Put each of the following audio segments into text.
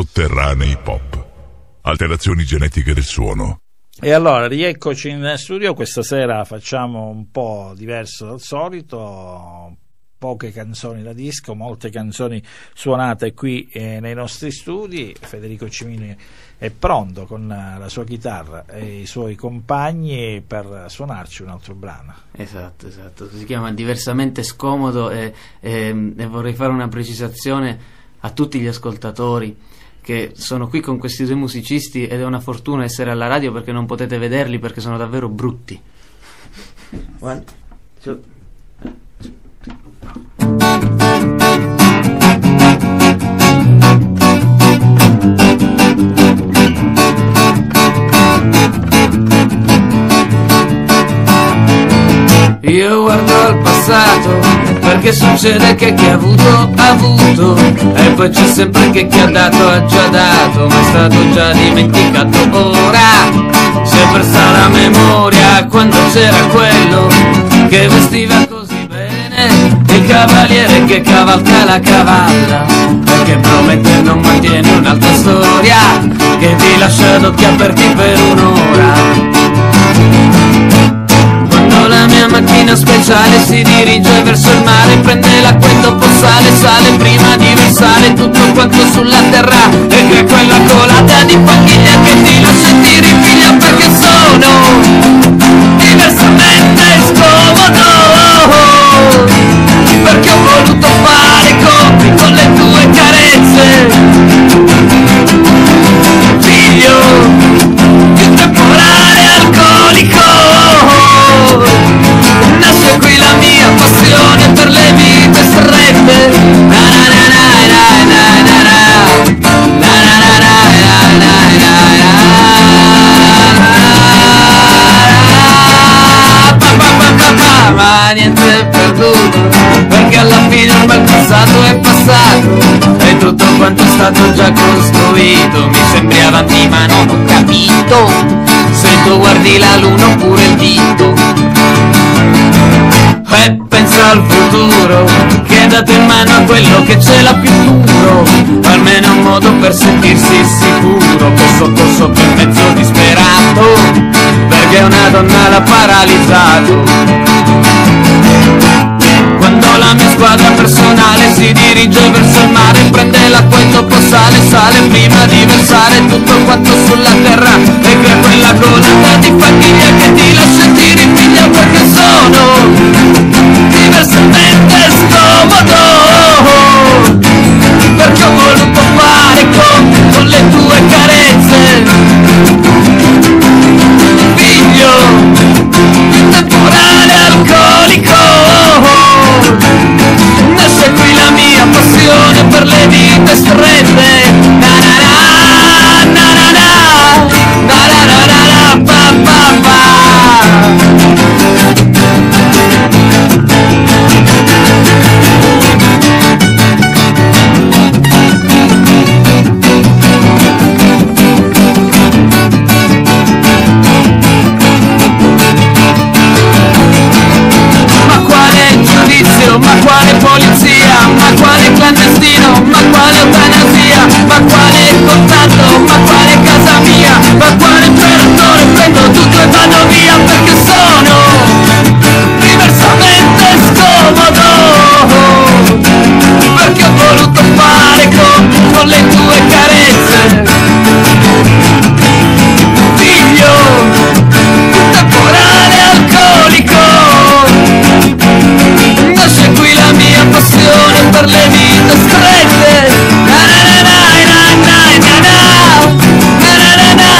Sotterranei Pop. Alterazioni genetiche del suono. E allora, rieccoci in studio. Questa sera facciamo un po' diverso dal solito, poche canzoni da disco, molte canzoni suonate qui nei nostri studi. Federico Cimini è pronto con la sua chitarra e i suoi compagni per suonarci un altro brano. Esatto, si chiama Diversamente Scomodo e vorrei fare una precisazione a tutti gli ascoltatori che sono qui con questi due musicisti ed è una fortuna essere alla radio perché non potete vederli perché sono davvero brutti. One, two. Io guardo al passato perché succede che chi ha avuto e poi c'è sempre che chi ha già dato, ma è stato già dimenticato. Ora si è persa la memoria quando c'era quello che vestiva così bene, il cavaliere che cavalca la cavalla, perché promette e non mantiene un'altra storia, che ti lascia ad occhi aperti per un'ora. La mia macchina speciale si dirige verso il mare, prende l'acqua e dopo sale prima di versare tutto quanto sulla terra e crea quella colata di famiglia che ti lascia e ti ripiglia, perché sono diversamente scomodo, perché ho voluto fare i conti con le tue carezze, figlio di un temporale alcolico. Nasce qui la mia passione per le vite strette. Ma niente è perduto, perché alla fine un bel passato è passato e tutto quanto è stato già costruito. Mi sembri avanti ma non ho capito se tu guardi la luna oppure il dito. E pensa al futuro, che date in mano a quello che ce l'ha più duro, almeno un modo per sentirsi sicuro, che sotto è mezzo disperato, perché una donna l'ha paralizzato. Quando la mia squadra personale si dirige verso il mare, prende l'acqua e dopo sale prima di versare tutto quanto sulla terra e crea quella colata di famiglia che ti lascia e ti ripiglia, perché sono diversamente scomodo, perché ho voluto fare conti con le tue carezze, figlio di un temporale alcolico. Nasce qui la mia passione per le vite strette. Na na na na na na na na na na na pa pa pa. Ma quale polizia, ma quale clandestino, ma quale eutanasia, ma quale contatto, ma quale casa mia, ma quale imperatore, prendo tutto e vado via, perché sono diversamente scomodo, perché ho voluto fare conti con le tue carezze, figlio di un temporale alcolico. Nasce qui la mia passione per le vite strette. Na na na na na na na na na na na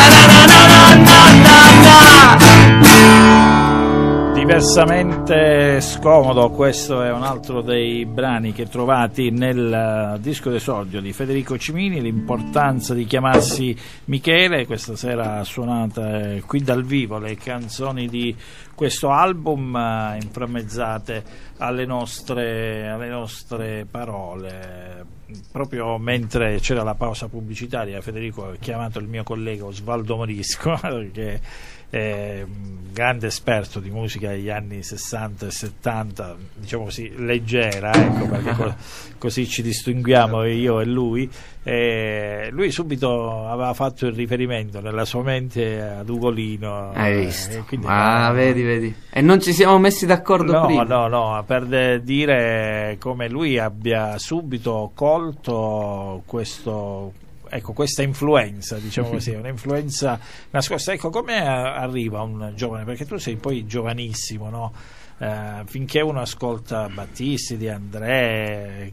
Diversamente Amore scomodo, questo è un altro dei brani che trovati nel disco d'esordio di Federico Cimini, l'importanza di chiamarsi Michele. Questa sera ha suonata qui dal vivo le canzoni di questo album inframmezzate alle nostre parole. Proprio mentre c'era la pausa pubblicitaria, Federico ha chiamato il mio collega Osvaldo Morisco, che è un grande esperto di musica degli anni 60 e 70, diciamo così, leggera, ecco, perché così ci distinguiamo io e lui. Lui subito aveva fatto il riferimento nella sua mente ad Ugolino. Hai visto? Vedi. E non ci siamo messi d'accordo prima. No, per dire come lui abbia subito colto questa influenza, diciamo così, un'influenza nascosta. Ecco, come arriva un giovane, perché tu sei poi giovanissimo, no? Finché uno ascolta Battisti, De André,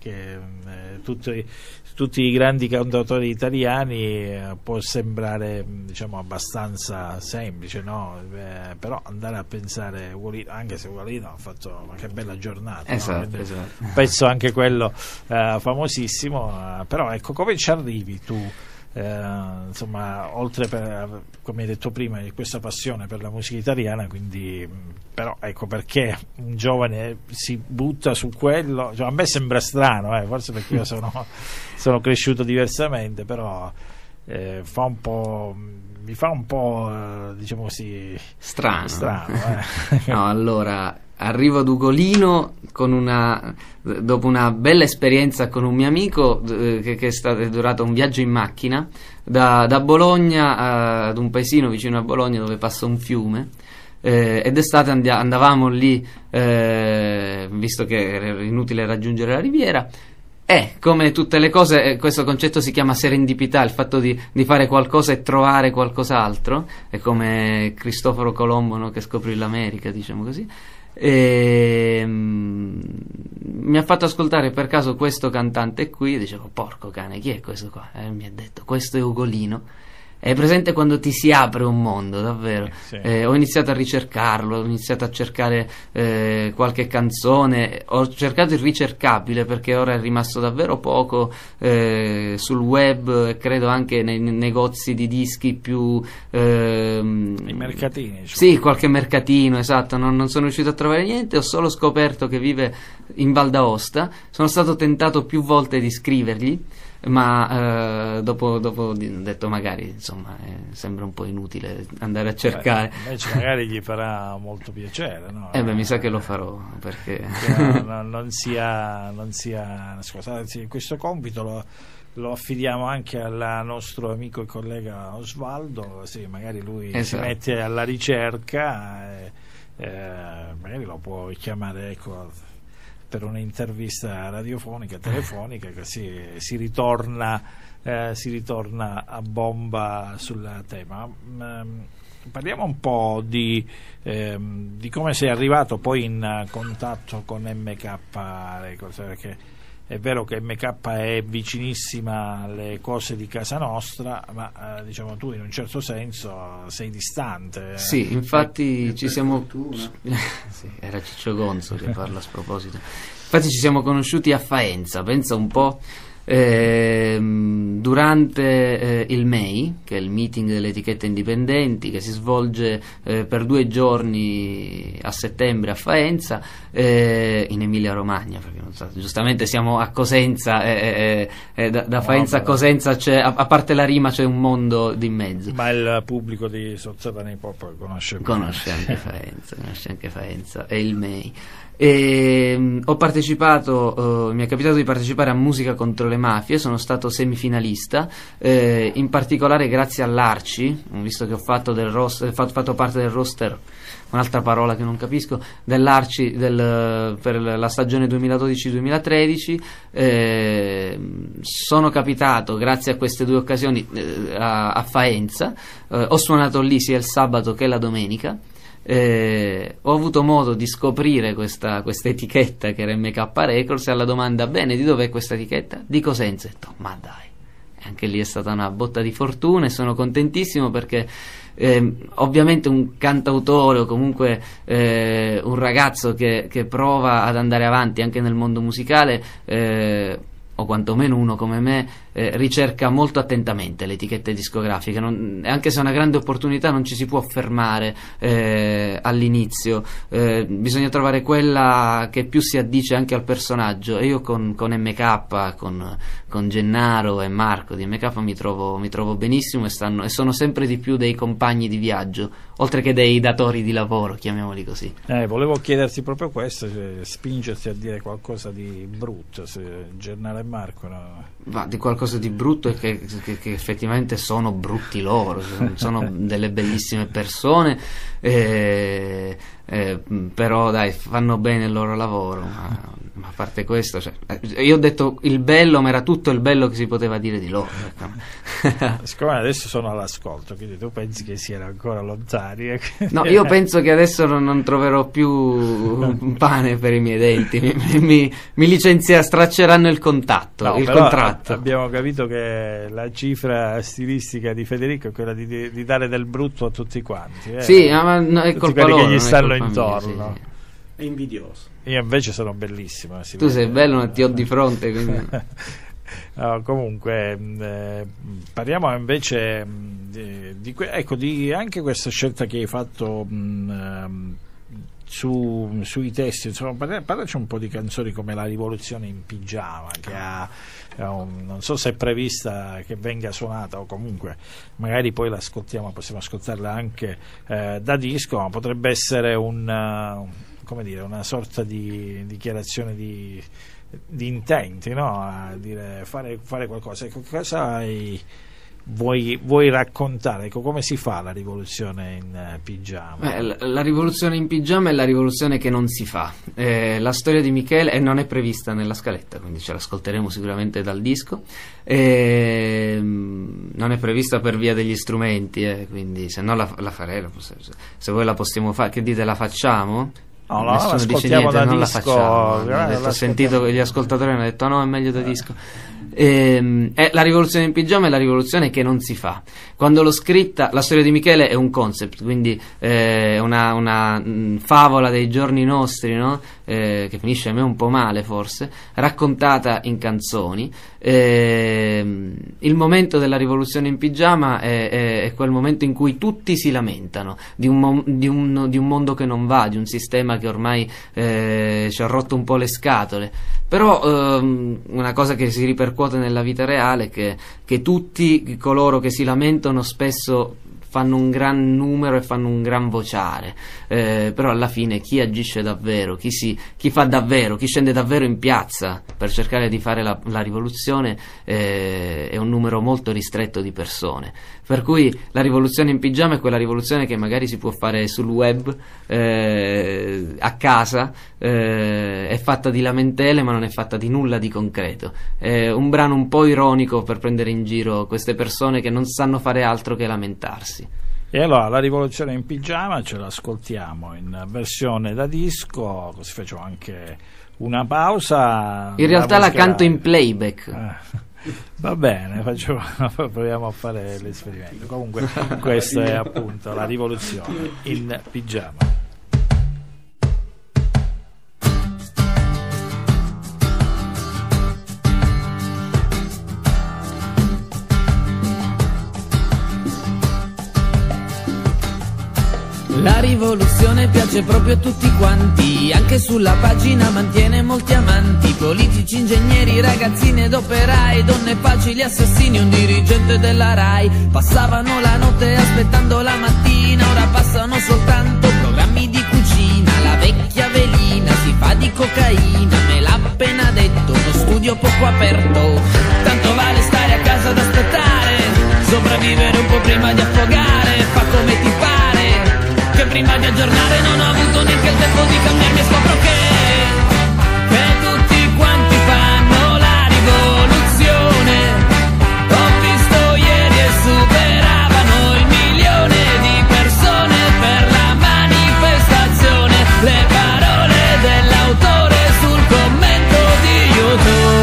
tutti i grandi cantautori italiani, può sembrare, diciamo, abbastanza semplice, no? Però andare a pensare Ugolino, anche se Ugolino ha fatto che bella giornata, esatto, no? esatto. Un pezzo anche quello famosissimo, però ecco, come ci arrivi tu? Insomma, oltre come hai detto prima, questa passione per la musica italiana, quindi, però ecco, perché un giovane si butta su quello, cioè, a me sembra strano, forse perché io sono cresciuto diversamente, però mi fa un po' diciamo così strano. No, allora arrivo ad Ugolino dopo una bella esperienza con un mio amico che è durato un viaggio in macchina da Bologna ad un paesino vicino a Bologna dove passa un fiume, ed d'estate andavamo lì, visto che era inutile raggiungere la riviera. Come tutte le cose, questo concetto si chiama serendipità, il fatto di fare qualcosa e trovare qualcos'altro. È come Cristoforo Colombo, no, che scoprì l'America, diciamo così. Mi ha fatto ascoltare per caso questo cantante qui, dicevo, porco cane, chi è questo qua? Mi ha detto, questo è Ugolino. È presente quando ti si apre un mondo, davvero. Sì. Ho iniziato a ricercarlo, ho iniziato a cercare qualche canzone, ho cercato il ricercabile perché ora è rimasto davvero poco sul web e credo anche nei negozi di dischi più... I mercatini. Sì, qualche mercatino, esatto, non sono riuscito a trovare niente, ho solo scoperto che vive in Val d'Aosta, sono stato tentato più volte di scrivergli, ma dopo ho detto magari, insomma, sembra un po' inutile andare a cercare. Invece magari gli farà molto piacere, no? Mi sa che lo farò, perché non sia nascosto. Anzi, questo compito lo affidiamo anche al nostro amico e collega Osvaldo, sì, magari lui si mette alla ricerca magari lo può chiamare, ecco, per un'intervista radiofonica, telefonica, così si ritorna a bomba sul tema. Parliamo un po' di come sei arrivato poi in contatto con MK Records, perché è vero che MK è vicinissima alle cose di casa nostra, ma diciamo tu in un certo senso sei distante. Sì, infatti ci siamo... sì, era Ciccio Gonzo che parla a sproposito. Infatti ci siamo conosciuti a Faenza, pensa un po', durante il MEI, che è il meeting delle etichette indipendenti, che si svolge per 2 giorni a settembre a Faenza, in Emilia Romagna, perché non so, giustamente siamo a Cosenza, da Faenza a Cosenza c'è, a parte la rima, c'è un mondo di mezzo. Ma il pubblico di Sozzatani Pop conosce anche Faenza e il MEI. Ho partecipato, mi è capitato di partecipare a Musica contro le mafie, sono stato semifinalista, in particolare grazie all'Arci, visto che ho fatto parte del roster, un'altra parola che non capisco, dell'Arci per la stagione 2012-2013. Sono capitato grazie a queste 2 occasioni a Faenza, ho suonato lì sia il sabato che la domenica. Ho avuto modo di scoprire questa etichetta che era MK Records, e alla domanda bene, di dov'è questa etichetta? Di Cosenza. Ho detto, ma dai, anche lì è stata una botta di fortuna e sono contentissimo perché Ovviamente un cantautore o comunque un ragazzo che prova ad andare avanti anche nel mondo musicale, o quantomeno uno come me, ricerca molto attentamente le etichette discografiche, anche se è una grande opportunità non ci si può fermare all'inizio, bisogna trovare quella che più si addice anche al personaggio, e io con MK, con Gennaro e Marco di MK mi trovo benissimo, e sono sempre di più dei compagni di viaggio, oltre che dei datori di lavoro, chiamiamoli così. Volevo chiederti proprio questo, spingerti a dire qualcosa di brutto, se Gennaro e Marco, no? Ma di qualcosa di brutto è che effettivamente sono brutti loro, sono delle bellissime persone, però dai, fanno bene il loro lavoro, ma a parte questo, cioè, io ho detto il bello, ma era tutto il bello che si poteva dire di loro. Siccome adesso sono all'ascolto, quindi tu pensi che siano ancora lontani? No, io penso che adesso non troverò più pane per i miei denti, mi stracceranno il contatto, no, il però contratto. Abbiamo capito che la cifra stilistica di Federico è quella di dare del brutto a tutti quanti. Sì, ma no, è tutti colpa quelli loro, che gli stanno mia, intorno. sì. È invidioso. Io invece sono bellissimo. Tu sei bello, ma ti ho di fronte, quindi. No, comunque parliamo invece di anche questa scelta che hai fatto sui testi, insomma, parlaci un po' di canzoni come La rivoluzione in pigiama, che non so se è prevista che venga suonata, o comunque magari poi possiamo ascoltarla anche da disco, ma potrebbe essere una sorta di dichiarazione di intenti, no? A dire fare qualcosa. Ecco, cosa vuoi raccontare? Ecco, come si fa la rivoluzione in pigiama? La rivoluzione in pigiama è la rivoluzione che non si fa. La storia di Michele non è prevista nella scaletta, quindi ce l'ascolteremo sicuramente dal disco. Non è prevista per via degli strumenti, quindi se no la faremo. Se voi la possiamo fare, che dite, la facciamo? No, nessuno dice niente, non la facciamo. Ho sentito che gli ascoltatori hanno detto no, è meglio da disco. La rivoluzione in pigiama è la rivoluzione che non si fa. Quando l'ho scritta, la storia di Michele è un concept, quindi una favola dei giorni nostri, no? Che finisce a me un po' male forse, raccontata in canzoni. Il momento della rivoluzione in pigiama è quel momento in cui tutti si lamentano di un mondo che non va, di un sistema che ormai ci ha rotto un po' le scatole. Però una cosa che si ripercuote nella vita reale è che tutti coloro che si lamentano spesso fanno un gran numero e fanno un gran vociare, però alla fine chi agisce davvero, chi fa davvero, chi scende davvero in piazza per cercare di fare la rivoluzione è un numero molto ristretto di persone, per cui la rivoluzione in pigiama è quella rivoluzione che magari si può fare sul web, a casa, è fatta di lamentele ma non è fatta di nulla di concreto, è un brano un po' ironico per prendere in giro queste persone che non sanno fare altro che lamentarsi. E allora la rivoluzione in pigiama ce l'ascoltiamo in versione da disco, così facciamo anche una pausa. In realtà la canto in playback. Va bene, proviamo a fare l'esperimento. Comunque questa è appunto la rivoluzione in pigiama. La rivoluzione piace proprio a tutti quanti, anche sulla pagina mantiene molti amanti, politici, ingegneri, ragazzine ed operai, donne facili, assassini, un dirigente della RAI. Passavano la notte aspettando la mattina, ora passano soltanto programmi di cucina. La vecchia velina si fa di cocaina, me l'ha appena detto, uno studio poco aperto. Tanto vale stare a casa ad aspettare, sopravvivere un po' prima di affogare, fa come ti pare. Che prima di aggiornare non ho avuto neanche il tempo di cambiarmi e scopro che tutti quanti fanno la rivoluzione. Ho visto ieri e superavano il 1.000.000 di persone per la manifestazione. Le parole dell'autore sul commento di YouTube.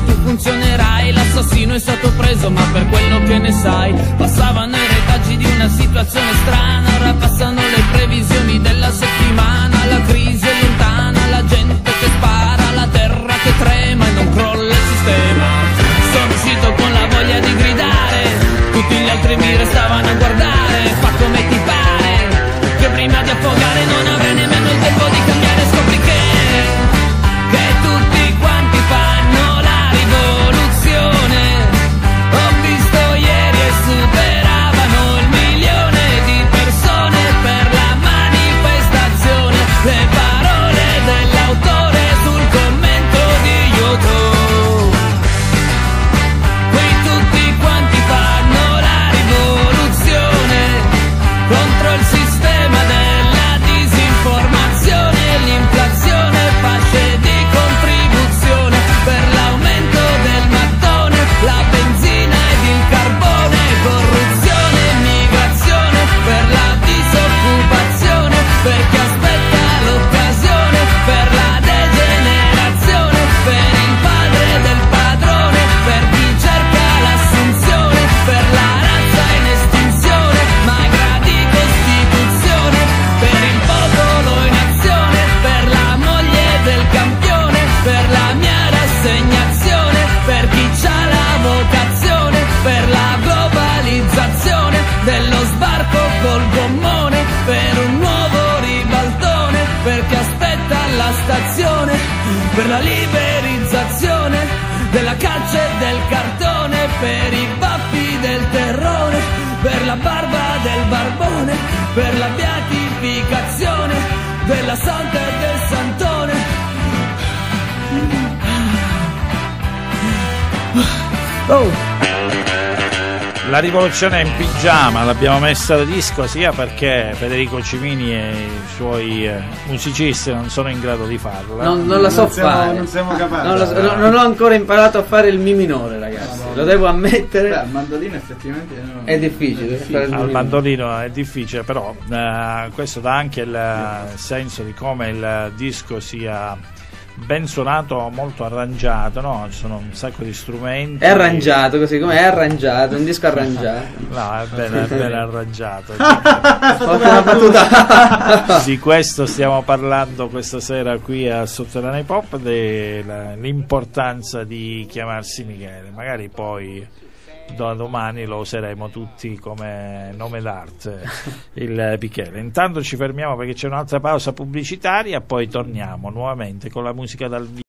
tu funzionerai. L'assassino è stato preso, ma per quello che ne sai, passavano i retaggi di una situazione strana. Ora passano le previsioni della settimana. La crisi è lontana, la gente che spara, la terra che trema e non crolla il sistema. Sono uscito con la voglia di gridare, tutti gli altri mi restavano a guardare. Fa come ti pare, che prima di affogare non avrai nemmeno il tempo di cambiare. Scopri che tutti quanti fanno la rivoluzione. Ho visto ieri e superavano il 1.000.000 di persone per la manifestazione. Le parole dell'autore sul commento di YouTube. Qui tutti quanti fanno la rivoluzione contro il sistema della disinformazione e l'inflazione, fasce di contribuzione per l'aumento del mattone, la benzina ed il carbone, corruzione e migrazione per la disoccupazione, per chi aspetta l'occasione, per la degenerazione, per il padre del padrone, per chi cerca l'assunzione, per la razza in estinzione, magra di costituzione, per il popolo in azione, per la moglie del campione, per la mia rassegnazione, per chi c'ha la vocazione, per la globalizzazione dello sbarco col gommone, per un nuovo ribaltone, per chi aspetta alla stazione, per la liberizzazione della calce e del cartone, per i baffi del terrore, per la barba del barbone, per la beatificazione della santa e del santone. La rivoluzione in pigiama l'abbiamo messa da disco sia perché Federico Cimini e i suoi musicisti non sono in grado di farla. Non la so fare. Non siamo capaci. Non ho ancora imparato a fare il mi minore, ragazzi. Lo devo ammettere. Beh, il mandolino effettivamente è difficile. Al mandolino è difficile, però questo dà anche il senso di come il disco sia ben suonato, molto arrangiato, no? Ci sono un sacco di strumenti. È arrangiato così come è arrangiato, un disco arrangiato. No, è ben arrangiato. Una battuta. Di questo stiamo parlando questa sera qui a Sotterranei Pop, dell'importanza di chiamarsi Michele. Magari poi da domani lo useremo tutti come nome d'arte, il Michele. Intanto ci fermiamo perché c'è un'altra pausa pubblicitaria, poi torniamo nuovamente con la musica dal vivo.